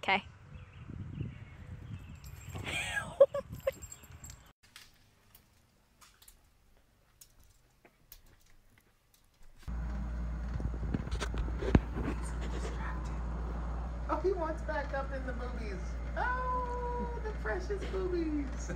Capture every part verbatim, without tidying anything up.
Okay. Oh, he wants back up in the boobies. Oh, the precious boobies.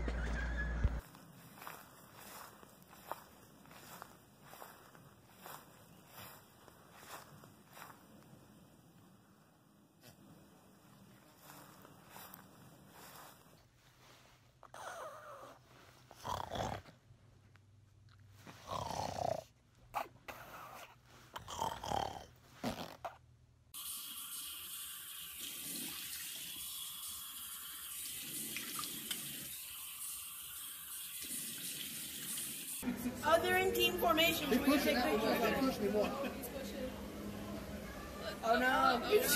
Oh, they're in team formation. Should we take pictures? They push me more. Oh no!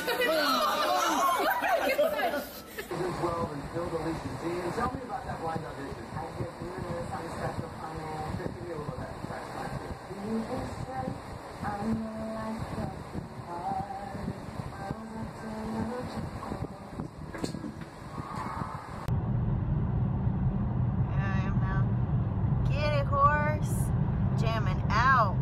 twelve and Phil the Legion team. Tell me about that blind audition. I get nervous. I'm special. I'm Give me a little of that. You just say I'm like a heart. I am now. Get it, horse. Jamming out.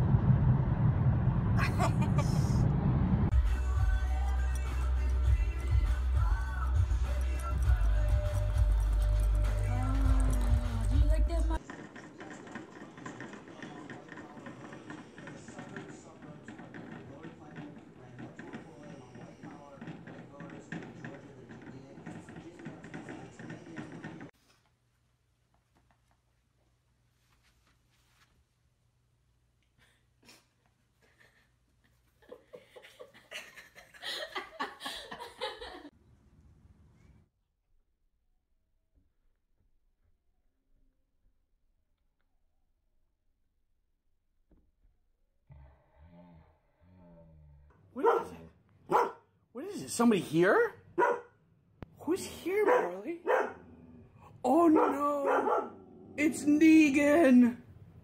What is it? What is it? Somebody here? Who's here, Barley? Oh no! It's Negan!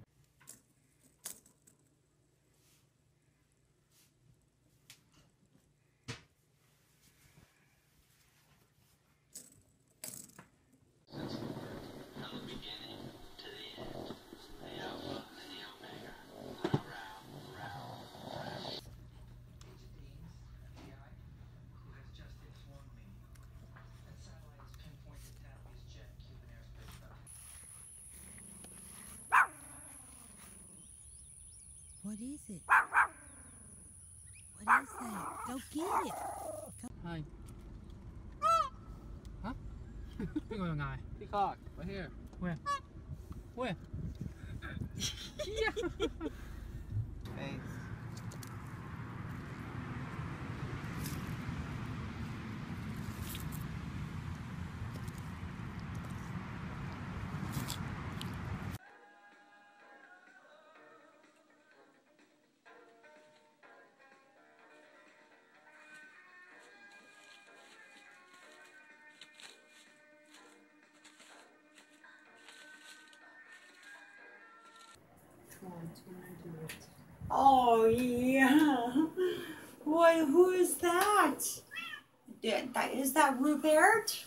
What is it? What is that? Go get it. Go. Hi. Hả? Cái ngồi ngài. Peacock, right here. Where? Where? Face. Oh yeah. What? Who is that? That is that Rupert?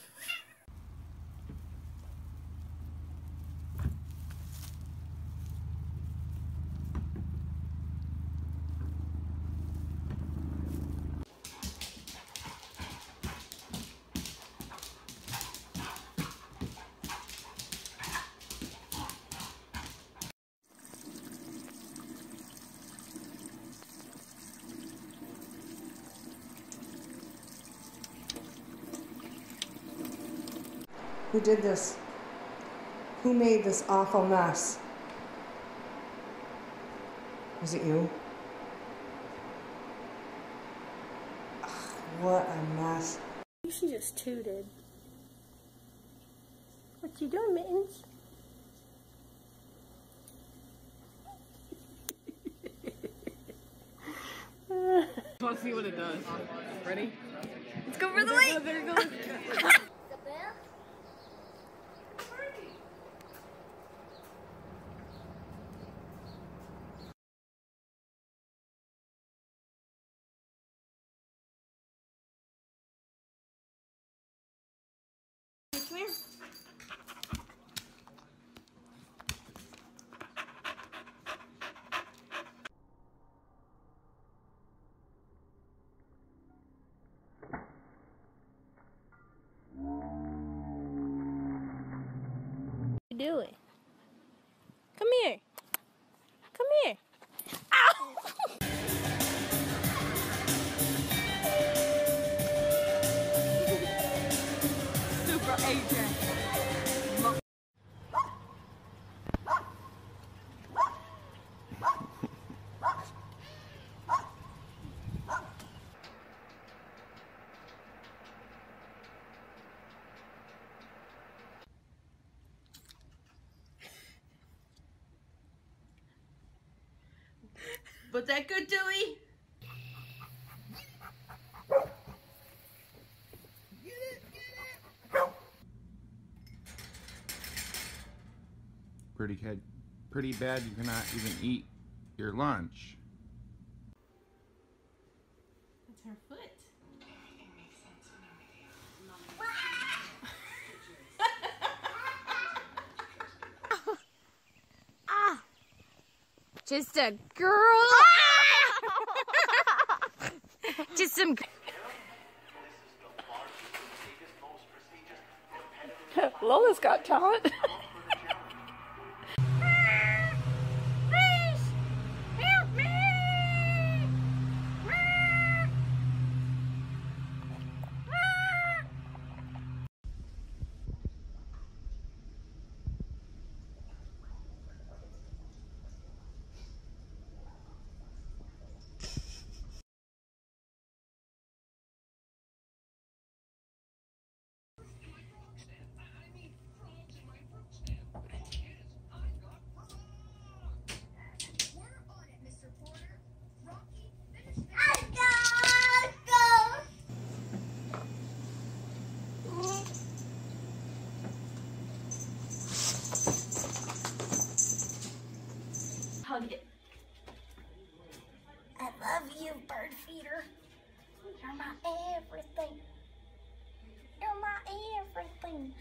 Who did this? Who made this awful mess? Was it you? Ugh, what a mess. She just tooted. What you doing, Mittens? Let's see what it does. Ready? Let's go for the leap! There it goes. Come here. What are you doing? Come here. Come here. Ow! Super agent. Was that good, Dewey? Pretty good. Pretty bad you cannot even eat your lunch. That's her foot. Ah! Just a girl. Just some. Lola's got talent. Please help me. Hug it. I love you, bird feeder. You're my everything. You're my everything.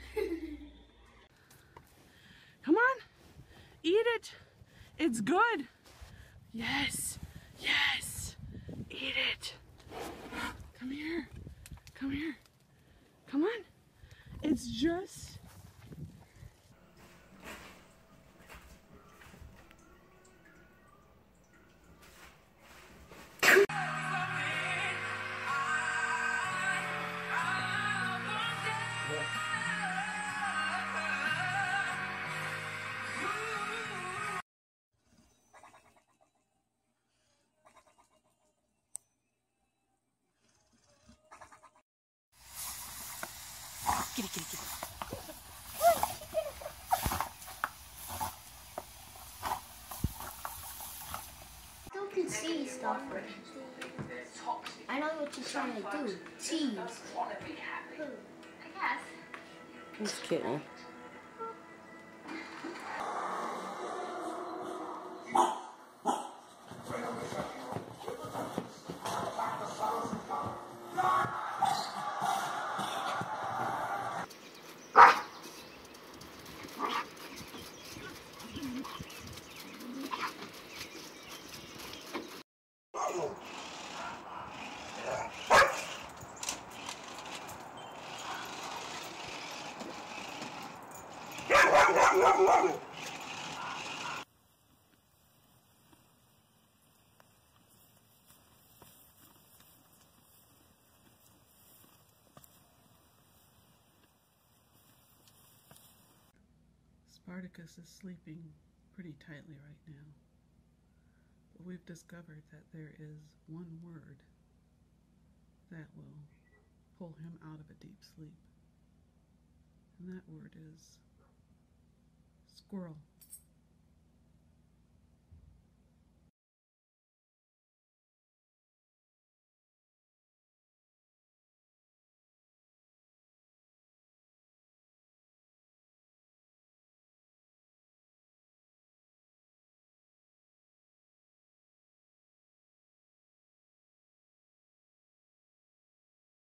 Come on, eat it. It's good. Yes, yes, eat it. Come here, come here. Come on. It's just. Kitty, kitty, kitty. Still can see stuff. I know what you're trying to do. Cheese. I guess. Just kidding. Spartacus is sleeping pretty tightly right now. But we've discovered that there is one word that will pull him out of a deep sleep. And that word is squirrel.